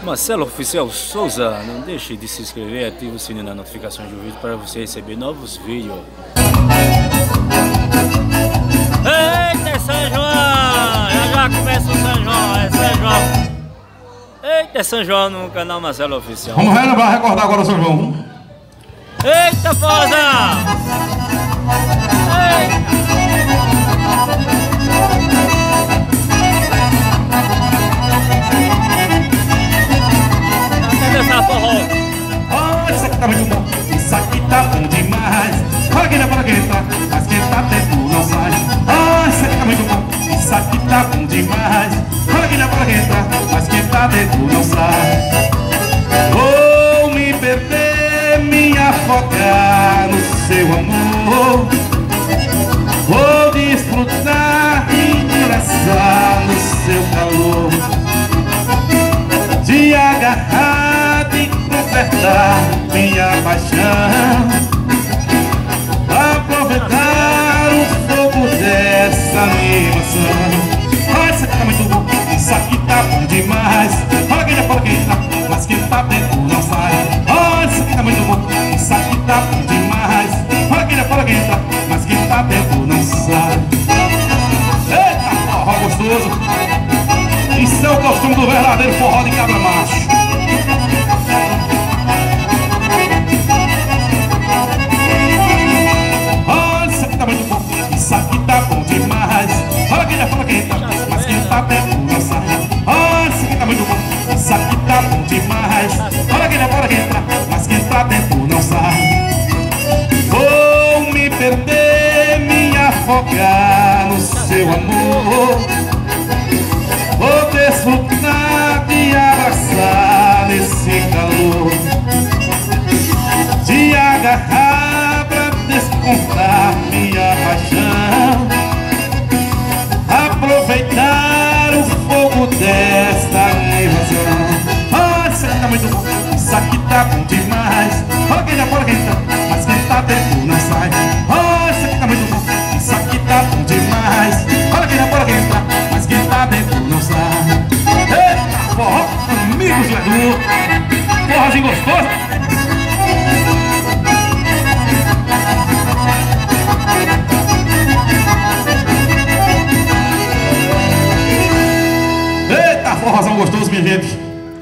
Marcelo Oficial Souza, não deixe de se inscrever e ative o sininho das notificações do vídeo para você receber novos vídeos. Eita, é São João! Já começa o São João, é São João. Eita, é São João no canal Marcelo Oficial. Vamos relembrar, recordar agora o São João. Eita, Forza! Eita! Olha, isso aqui tá muito bom, isso aqui tá bom demais. Olha quem tá, mas quem tá dentro não sai. Olha, isso aqui tá muito bom, isso aqui tá bom demais. Olha quem tá, mas quem tá dentro não sai. Vou me perder, me afogar no seu amor. Vou desfrutar e engraçar no seu calor. De agarrar e consertar minha paixão, aproveitar o fogo dessa animação. Olha, isso aqui tá muito bom, isso aqui tá bom demais. Olha quem tá, mas quem tá dentro não sai. Olha, isso aqui tá muito bom, isso aqui tá bom demais. Olha quem tá, mas quem tá dentro não sai. Eita, forró gostoso. Isso é o costume do verdadeiro forró de cabra macho. Olha, isso aqui tá muito bom, isso aqui tá bom demais. Olha quem tá, mas quem tá dentro não sai. Olha, isso aqui tá muito bom, isso aqui tá bom demais. Olha quem tá, mas quem tá dentro não sai. Vou me perder, me afogar no seu amor. Vou desfrutar de abraçar nesse calor, de agarrar pra descontar minha paixão, aproveitar o fogo desta emoção. Ah, isso aqui tá muito bom, isso aqui tá bom demais. Olha quem tá, mas quem tá dentro não sai. Ah, isso aqui tá muito bom, isso aqui tá bom demais. Olha quem tá, mas quem tá dentro não sai. Eita, forró, amigos do Edu. Forrozinho gostoso. Eita, forrozão gostoso, minha gente.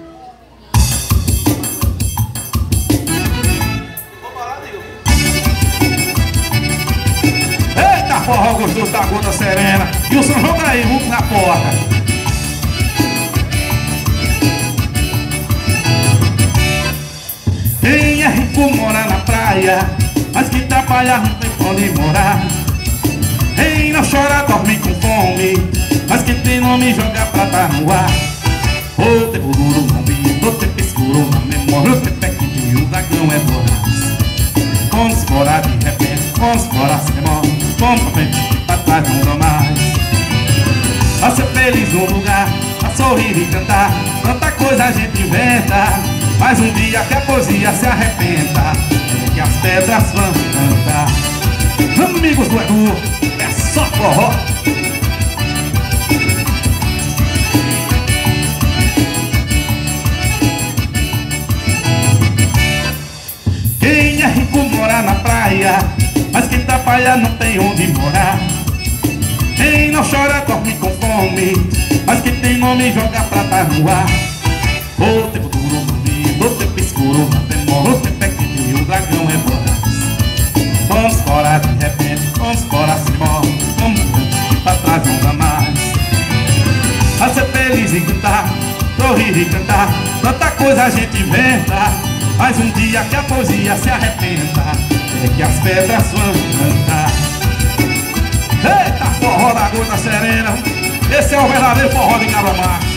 Eita, forró gostoso da Gota Serena. E o São João tá aí, vamos na porta. Quem é rico mora na praia, mas quem trabalha não tem onde morar. Quem não chora dorme com fome, mas quem tem nome joga prata no ar. O tempo duro não vive, o tempo escuro na memória. O tempo é que o dragão é voraz. Vamos fora de repente, vamos fora sem demora. Vamos pra frente e pra trás não dá mais. Pra ser feliz no lugar, pra sorrir e cantar, tanta coisa a gente inventa. Mas um dia que a poesia se arrebenta, é que as pedras vão cantar. Amigos do Edu, é só forró. Quem é rico mora na praia, mas quem trabalha não tem onde morar. Quem não chora dorme com fome, mas quem tem nome joga prata no ar. O tempo duro não vive, o tempo escuro não demora. O tempo é que o dragão é voraz. Vamos fora de repente, vamos fora sem demora. Vamos frente e pra trás não dá mais. A ser feliz e cantar, sorrir e cantar, tanta coisa a gente inventa. Mas um dia que a poesia se arrebenta, é que as pedras vão cantar. Eita, forró da Gota Serena. Esse é o verdadeiro forró de cabra macho.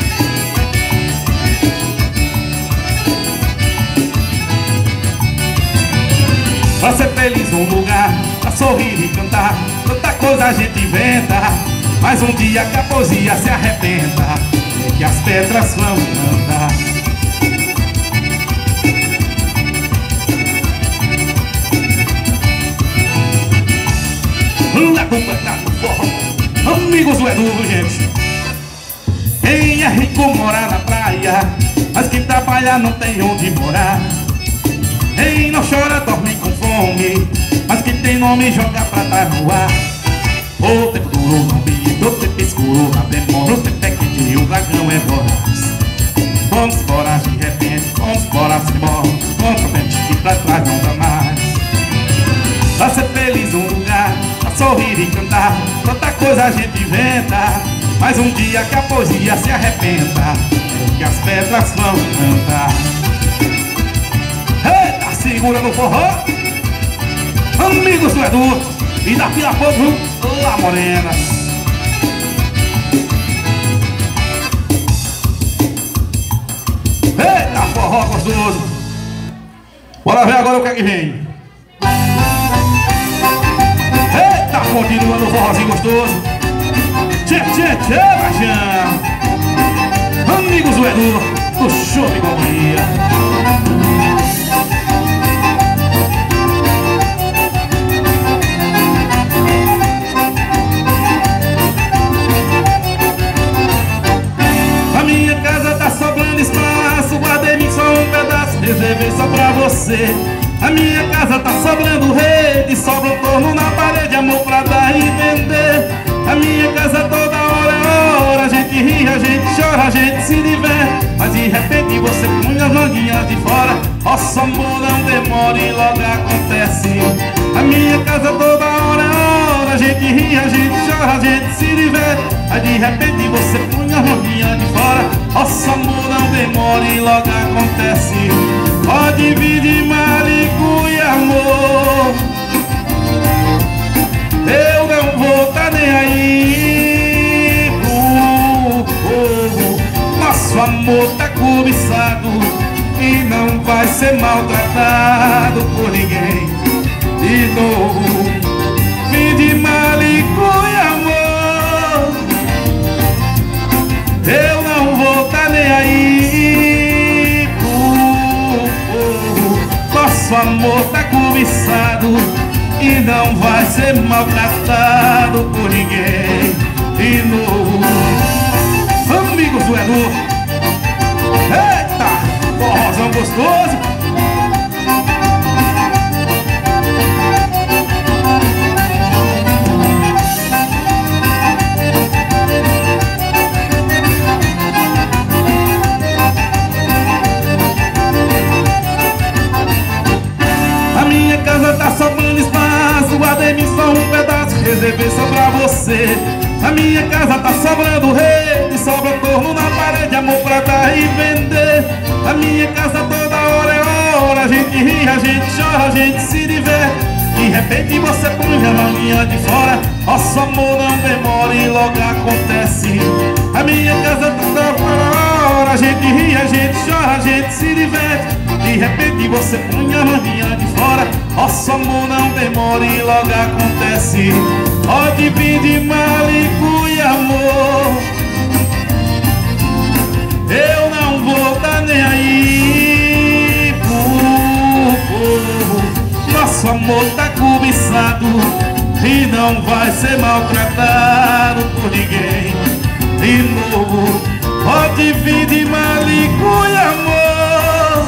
Pra ser feliz num lugar, pra sorrir e cantar, tanta coisa a gente inventa. Mas um dia que a poesia se arrebenta, é que as pedras vão cantar. Na completar do forró, amigos do Edu, gente. Quem é rico mora na praia, mas quem trabalha não tem onde morar. Quem não chora dorme com fome, mas quem tem nome joga prata no ar. O tempo duro não brilha, o tempo escuro não demora, o tempo é que de um dragão é voraz. Vamos embora de repente, vamos embora sem bola, vamos pra frente que pra trás não dá mais. Pra ser feliz um lugar, pra sorrir e cantar, tanta coisa a gente inventa, mas um dia que a poesia se arrebenta, é que as pedras vão cantar. Eita, segura no forró, amigos do Edu e da Fila Povo lá Morenas. Eita, forró gostoso. Bora ver agora o que é que vem. Eita, continua no forrozinho gostoso. Tchê, tchê, tchê, baixão. Amigos do Edu, do Show de Companhia. A minha casa tá sobrando espaço, guardei só um pedaço, reservei só pra você. A minha casa tá sobrando rede, sobra um torno na parede, amor pra dar e vender. A minha casa toda hora é hora, a gente ri, a gente chora, a gente se diverte, mas de repente você põe as manguinhas de fora. Nosso amor não demora e logo acontece. A minha casa toda hora é hora, a gente ri, a gente chora, a gente se diverte, mas de repente você põe as manguinhas de fora. Nosso amor não demora e logo acontece. Pode vir de Marico e amor, eu não vou tá nem aí pro povo. Nosso amor tá cobiçado e não vai ser maltratado por ninguém de novo. Vim de Marico e amor, eu não vou tá nem aí pro povo. Nosso amor tá cobiçado e não vai ser maltratado por ninguém de novo. Amigos do Edu, eita, forrozão gostoso. A minha casa tá sobrando espaço, guardei só um pedaço, reservei só pra você. A minha casa tá sobrando rede, sobra torno na parede, amor pra dar e vender. A minha casa toda hora é hora, a gente ri, a gente chora, a gente se diverte. De repente você põe a manguinha de fora. Nosso amor não demora e logo acontece. A minha casa toda hora, a gente ri, a gente chora, a gente se diverte. De repente você põe a manguinha de fora. Nosso amor não demora e logo acontece. Pode vir de Marico e amor, eu não vou tá nem aí pro povo. Nosso amor tá cobiçado e não vai ser maltratado por ninguém de novo. Pode vir de Marico e amor,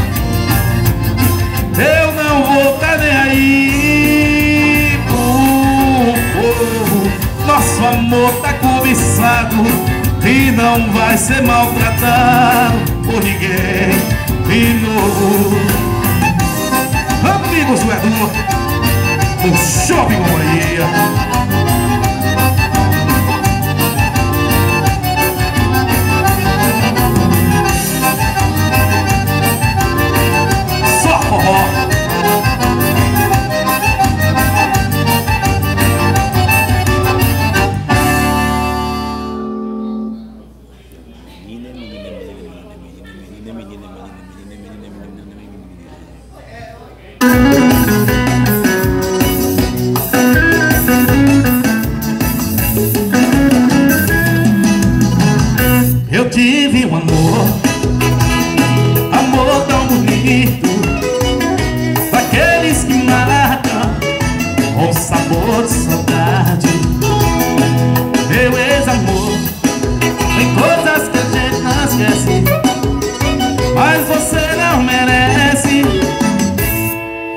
eu não vou tá nem aí pro povo. Nosso amor tá cobiçado e não vai ser maltratado por ninguém de novo. Amigos do Edu, do Show de Companhia. Só forró.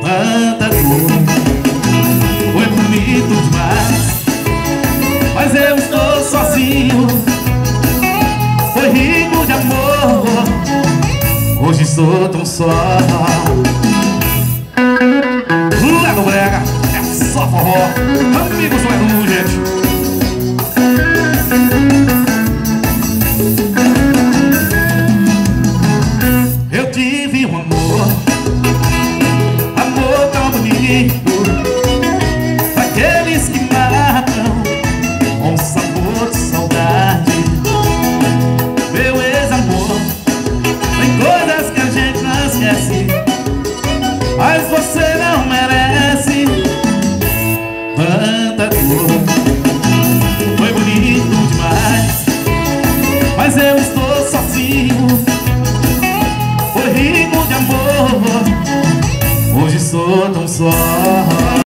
Tanta dor, foi bonito demais, mas eu estou sozinho. Foi rico de amor, hoje sou tão só. Leva o brega, é só forró. Amigos do Edu, gente. Eu tive um amor tão bonito, daqueles que matam com sabor de saudade. Meu ex-amor, tem coisas que a gente não esquece, mas você não merece. Tanta dor, foi bonito demais, mas eu estou sozinho. Foi rico de amor, hoje sou tão só.